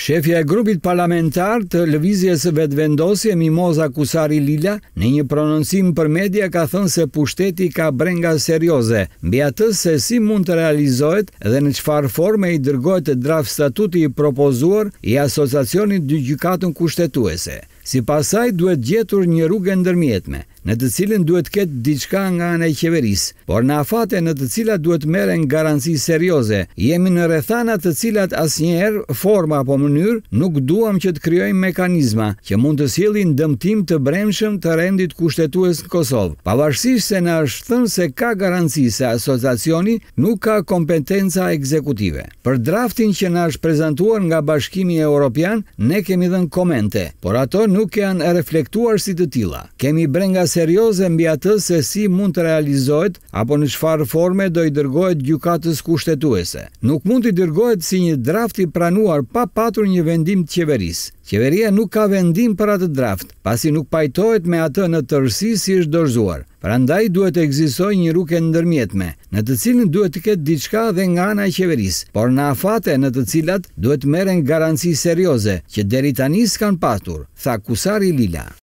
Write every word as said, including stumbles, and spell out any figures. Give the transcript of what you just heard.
Shefja e grupit parlamentar të lëvizjes së vetëvendosje Mimoza Kusari Lila në një prononcim për media ka thënë se pushteti ka brenga serioze mbi atë se si mund të realizohet dhe në çfarë forme i dërgohet draft statuti i propozuar i asociacionit dy gjykatën kushtetuese. Sipas saj duhet gjetur një rrugë ndërmjetme, në të cilën duhet ketë diçka nga ana e qeverisë, por në afate në të cilat duhet merren garanci serioze. Jemi në rrethana të cilat asnjëherë forma apo mënyrë nuk duam që të krijojmë mekanizma që mund të sjellin dëmtim të brendshëm të rendit kushtetues në Kosovë, pavarësisht se na është thënë se ka garanci se asociacioni nuk ka kompetenca ekzekutive. Për draftin që na është prezantuar nga Bashkimi Evropian, ne kemi dhënë komente, por ato nuk janë reflektuar si të tilla. Kemi brenga serioze mbi atë se si mund të realizohet apo në çfarë forme do i dërgohet gjykatës kushtetuese. Nuk mund të dërgohet si një draft i pranuar pa patur një vendim të qeverisë. Qeveria nuk ka vendim për atë draft, pasi nuk pajtohet me atë në tërësi si është dorëzuar. Prandaj duhet të ekzistojë një rrugë ndërmjetme, në të cilën duhet të ketë diçka dhe nga ana e qeverisë, por në afate në të cilat duhet merren garanci serioze që deri tani s'kan patur, tha Kusari Lila.